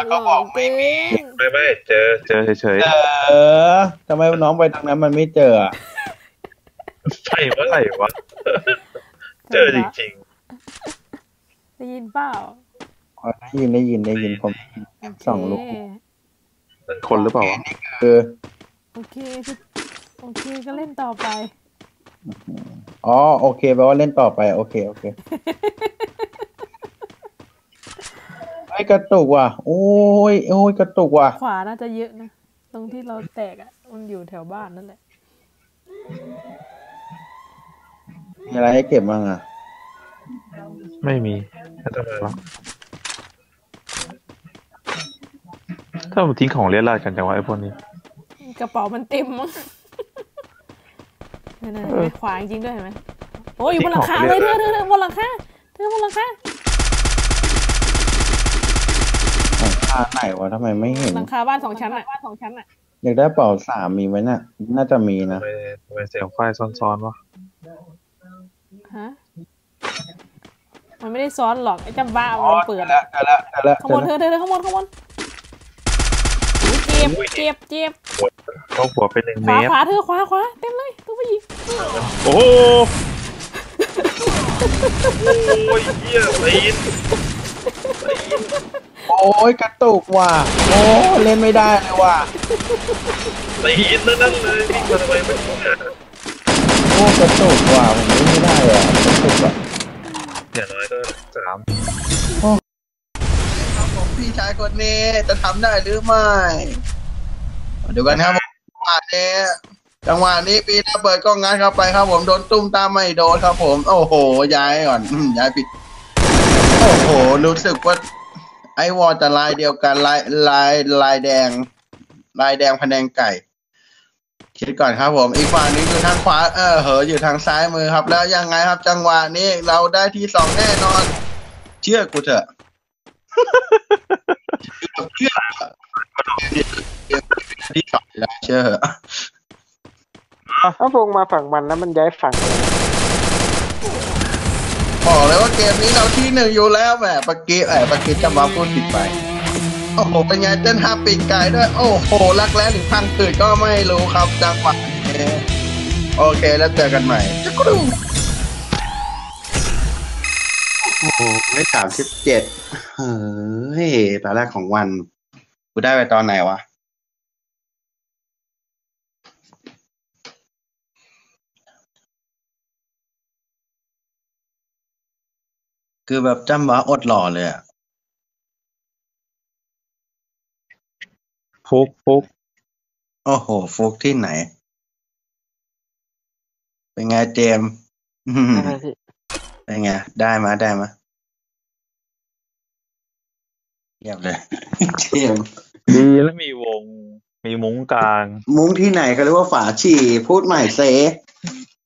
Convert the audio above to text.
ก็บอกไม่มีไม่เจอเฉยทำไมน้องไปทางนั้นมันไม่เจอๆใช่เมื่อไหร่วะเจอจริงได้ยินเปล่าได้ยินผมสองลูกเป็นคนหรือเปล่าโอเคก็เล่นต่อไปอ๋อโอเคแปลว่าเล่นต่อไปโอเคไอ้กระตุกว่ะโอ้ยกระตุกว่ะขวาน่าจะเยอะนะตรงที่เราแตกอ่ะมันอยู่แถวบ้านนั่นแหละมีอะไรให้เก็บบ้างอ่ะไม่มีถ้ามันทิ้งของเลี่ยราดกันจังวะไอ้พวกนี้กระเป๋ามันเต็มมั้งนั่นๆไม่ขวาจริงด้วยเห็นไหมโอ้ยอยู่บนหลังคาเลยเธอบนหลังคาหลังคาไหนวะทำไมไม่เห็นหลังคาบ้าน2 ชั้นอ่ะอยากได้เป๋า3มีไหมน่ะน่าจะมีนะทำไมเสียงไฟซ้อนๆวะฮะมันไม่ได้ซ้อนหรอกไอ้จำบ้ามันเปิดแล้วขโมยเธอขโมยเจ็บก็หัวเป็น1 เมตรขวาเธอขวาเต็มเลยตัวผู้หญิงโอ้ยเหี้ยตีนโอ้ยกระตุกว่ะโอ้เล่นไม่ได้เลยว่ะตีนนั่นเลยวิ่งมาทำไมไม่รู้โอ้กระตุกว่ะผมเล่นไม่ได้อ่ะกระตุกอ่ะอย่างน้อยก็3 ครับผมพี่ชายคนนี้จะทำได้หรือไม่เดี๋ยวกันครับจังหวะนี้ปีระเบิดก็งัดเข้าไปครับผมโดนตุ้มตามไม่โดนครับผมโอ้โหย้ายก่อนย้ายผิดโอ้โหรู้สึกว่าไอวอลจะลายเดียวกันลายแดงพะแนงไก่คิดก่อนครับผมอีกฝั่งนึงอยู่ทางขวาอยู่ทางซ้ายมือครับแล้วยังไงครับจังหวะนี้เราได้ที่2แน่นอนเชื่อกูเถอะเชื่อที่2แล้วเชื่อถ้าพงมาฝั่งมันแล้วมันย้ายฝั่งบอกเลยว่าเกมนี้เราที่1อยู่แล้วแหมปะกี้จะมาพูดผิดไปโอ้โหเป็นไงเต้นฮับปีกไก่ด้วยโอ้โหรักแร้หรือพังตื่นก็ไม่รู้ครับจังหวะนี้โอเคแล้วเจอกันใหม่จะกรูโอ้โหไม่37เฮ้ยตอนแรกของวันกูได้ไปตอนไหนวะคือแบบจำว่าอดหล่อเลยอะฟุกโอ้โหฟุกที่ไหนเป็นไงเจมเป็นไงได้มาเยี่ยมเลยเจมดีแล้วมีวงมีมุ้งกลางมุ้งที่ไหนเขาเรียกว่าฝาฉี่พูดใหม่เซ